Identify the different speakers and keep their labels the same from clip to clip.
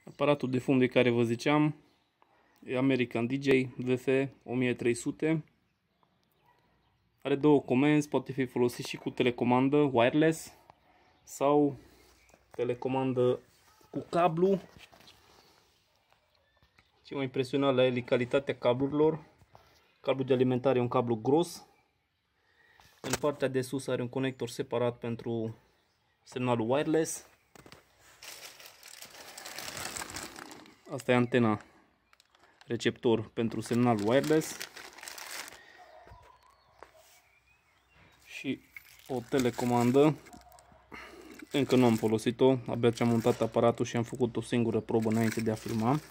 Speaker 1: Aparatul de fum de care vă ziceam e American DJ VF 1300. Are două comenzi, poate fi folosit și cu telecomandă wireless sau telecomandă cu cablu. Ce mă impresionat la el e calitatea cablurilor. Cablul de alimentare e un cablu gros. În partea de sus are un conector separat pentru semnalul wireless. Asta e antena receptor pentru semnal wireless și o telecomandă. Încă nu am folosit-o, abia ce am montat aparatul și am făcut o singură probă înainte de a filma.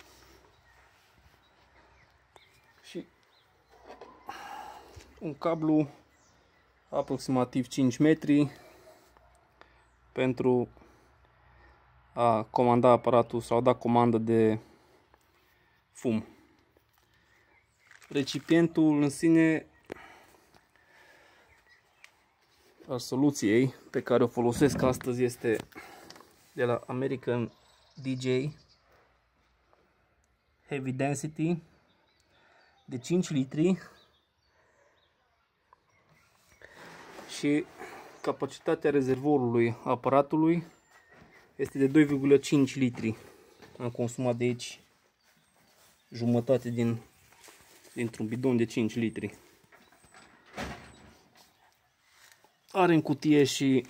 Speaker 1: Și un cablu aproximativ 5 metri pentru a comanda aparatul sau a da comandă de fum. Recipientul în sine al soluției pe care o folosesc astăzi este de la American DJ Heavy Density de 5 litri și capacitatea rezervorului aparatului este de 2,5 litri. Am consumat de aici jumătate dintr-un bidon de 5 litri. Are în cutie și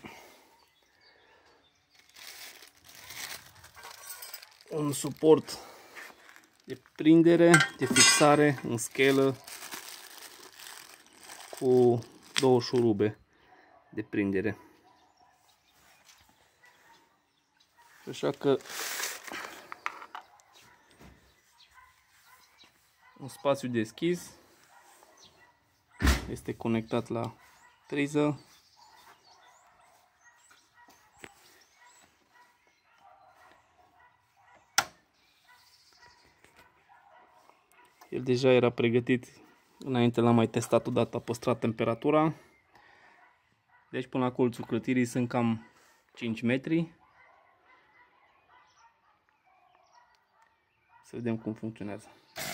Speaker 1: un suport de prindere, de fixare în schelă cu două șurube de prindere. Așa că un spațiu deschis, este conectat la priză. El deja era pregătit, înainte l-am mai testat odată, a păstrat temperatura. Deci până la colțul clătirii sunt cam 5 metri. Să vedem cum funcționează.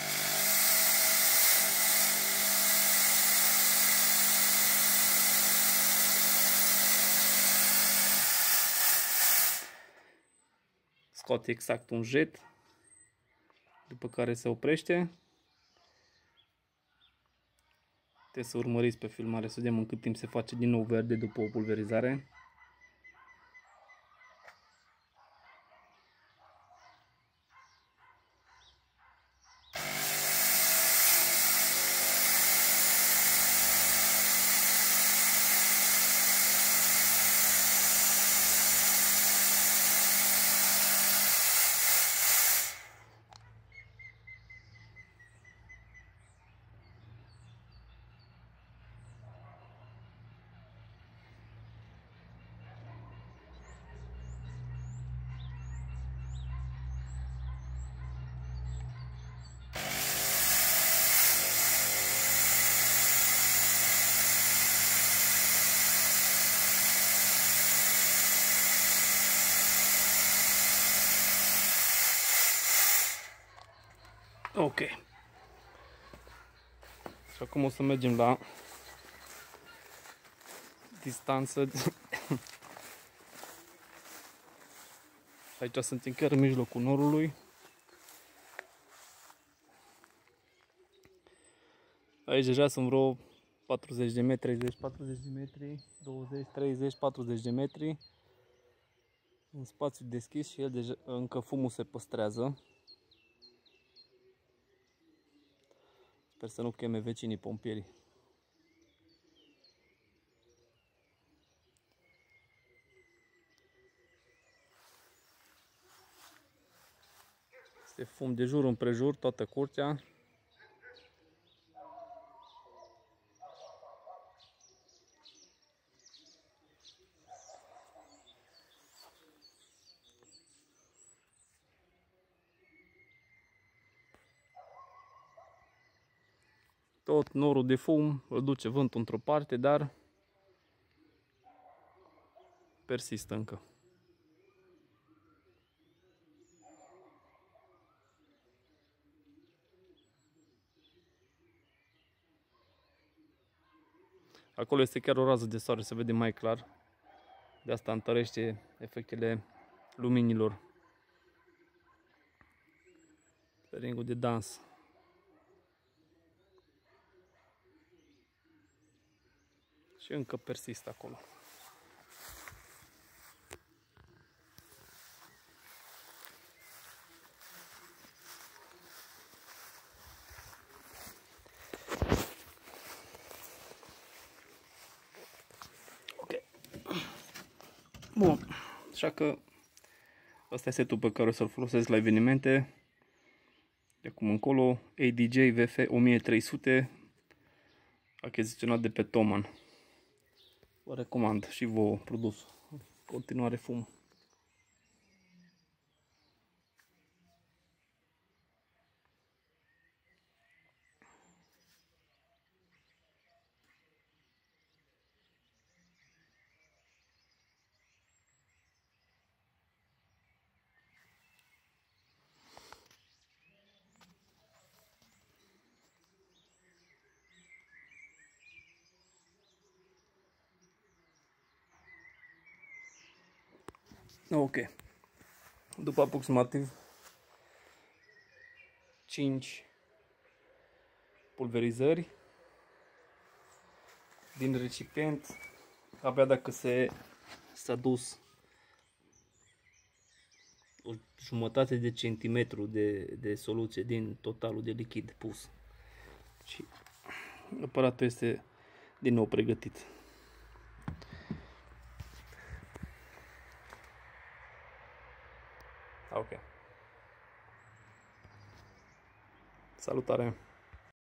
Speaker 1: Scoate exact un jet, după care se oprește. Trebuie să urmăriți pe filmare să vedem în cât timp se face din nou verde după o pulverizare. Ok. Și acum o să mergem la distanță. Aici suntem chiar în mijlocul norului. Aici deja sunt vreo 40 de metri, 30, 40 de metri, 20, 30, 40 de metri. Un spațiu deschis și el deja, încă fumul se păstrează. Sper să nu cheme vecinii pompierii. Este fum de jur împrejur, toată curtea. Tot norul de fum îl duce vântul într-o parte, dar persistă încă. Acolo este chiar o rază de soare, se vede mai clar. De asta întărește efectele luminilor. Ringul de dans. Și încă persistă acolo. Ok. Bun. Așa că ăsta e setul pe care o să-l folosesc la evenimente. De acum încolo, ADJ VF 1300, achiziționat de pe Thomann. Vă recomand și vouă produsul. Continuare fum. Ok. După aproximativ 5 pulverizări din recipient, abia dacă s-a dus o jumătate de centimetru de soluție din totalul de lichid pus. Și aparatul este din nou pregătit. Ok. Salutare!